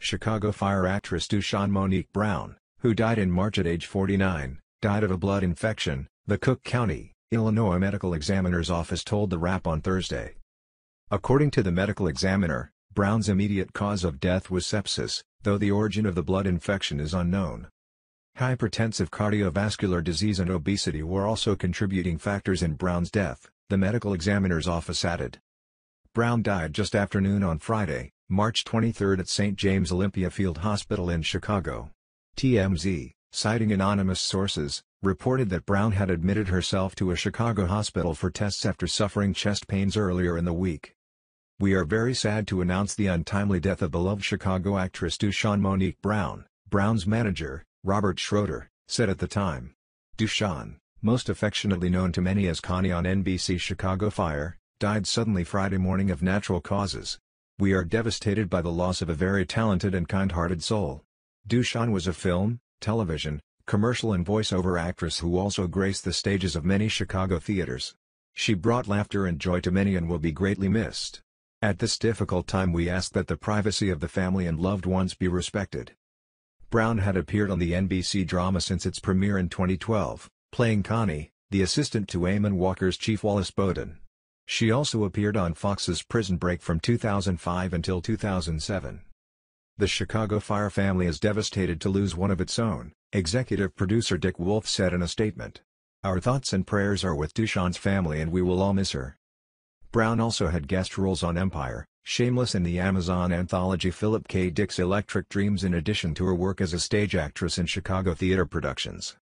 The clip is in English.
Chicago Fire actress DuShon Monique Brown, who died in March at age 49, died of a blood infection, the Cook County, Illinois Medical Examiner's Office told TheWrap on Thursday. According to the medical examiner, Brown's immediate cause of death was sepsis, though the origin of the blood infection is unknown. Hypertensive cardiovascular disease and obesity were also contributing factors in Brown's death, the medical examiner's office added. Brown died just after noon on Friday, March 23 at St. James Olympia Field Hospital in Chicago. TMZ, citing anonymous sources, reported that Brown had admitted herself to a Chicago hospital for tests after suffering chest pains earlier in the week. "We are very sad to announce the untimely death of beloved Chicago actress DuShon Monique Brown," Brown's manager, Robert Schroeder, said at the time. DuShon, most affectionately known to many as Connie on NBC's Chicago Fire, died suddenly Friday morning of natural causes. "We are devastated by the loss of a very talented and kind-hearted soul." DuShon was a film, television, commercial and voiceover actress who also graced the stages of many Chicago theaters. She brought laughter and joy to many and will be greatly missed. "At this difficult time we ask that the privacy of the family and loved ones be respected." Brown had appeared on the NBC drama since its premiere in 2012, playing Connie, the assistant to Eamon Walker's Chief Wallace Bowden. She also appeared on Fox's Prison Break from 2005 until 2007. "The Chicago Fire family is devastated to lose one of its own," executive producer Dick Wolf said in a statement. "Our thoughts and prayers are with DuShon's family and we will all miss her." Brown also had guest roles on Empire, Shameless and the Amazon anthology Philip K. Dick's Electric Dreams in addition to her work as a stage actress in Chicago theater productions.